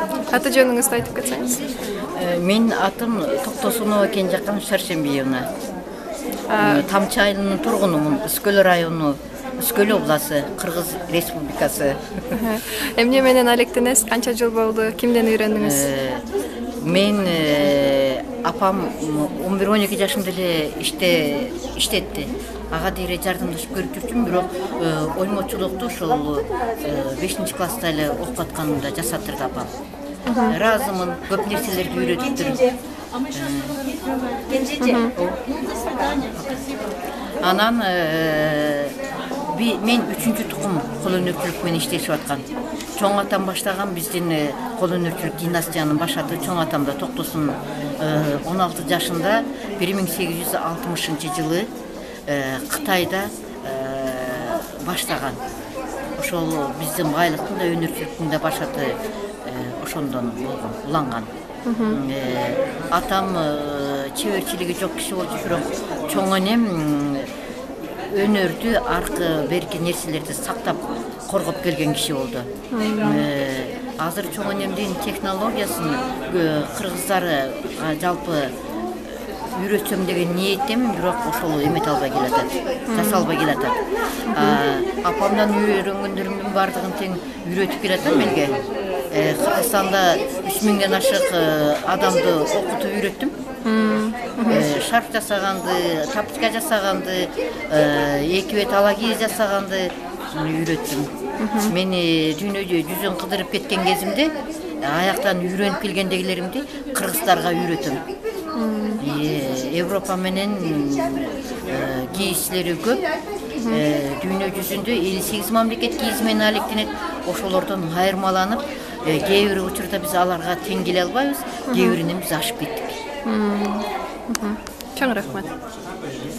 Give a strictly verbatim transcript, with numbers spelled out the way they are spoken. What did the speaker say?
Аты жөнүңүздү айтып кетсеңиз. Мен атым Токтосунова Кенжакан Шаршембиевна. Тамчы айылынын тургунумун. Үскөл району, Үскөл обласы, Кыргыз Республикасы. Эмне менен алектиңиз? Канча жыл болду? Кимден үйрөндүңүз? Мен апам он бир он эки жашымда эле иште иштетти. Ага дейре жардамдашып көрүп жүрчүмүн, бирок оймочулукту ошол бешинчи класста эле окуп атканымда жасаттырды апам. Разымын, көп нерселерди үйрөтүптүр. Анан мен үчүнчү тукум кол өнөрчүлүк менен иштешип аткан. Чоң атам баштаган биздин кол өнөрчүлүк династиянын башаты чоң атам да Токтосун он алты жашында бир миң сегиз жүз алтымышынчы жылы Кытайда баштаган. Ошол биздин байлыктын да өнөрчүлүктүн да башаты ошондон болгон, уланган. Атам чеберчилиги жок киши болчу, бирок чоң энем өнөрдү, аркы берки нерселерди сактап, коргоп келген киши болду. Азыр чоң энемдин технологиясын кыргыздар жалпы үйрөтсөм деген ниеттемин, бирок ошол эмете албай келатат, жасалбай келатат. Апамдан үйрөнгөндөрүмдүн бардыгын тең үйрөтүп келатам элге. Кыргызстанда үч миңден ашык адамды окутуп үйрөттүм. Шарф жасаганды, тапочка жасаганды, эки бет ала кийиз жасаганды үйрөттүм. Мени дүйнөдө жүзүн кыдырып кеткен кезимде аяктан үйрөнүп келгендегилеримди кыргыздарга үйрөтөм. Европа менен кийизчилери көп. Дүйнө жүзүндө элүү сегиз мамлекет кийиз менен алектенет. Ошолордон айырмаланып, кээ бир учурда биз аларга тең келе албайбыз, кээ биринен биз ашып кеттик. Чоң рахмат.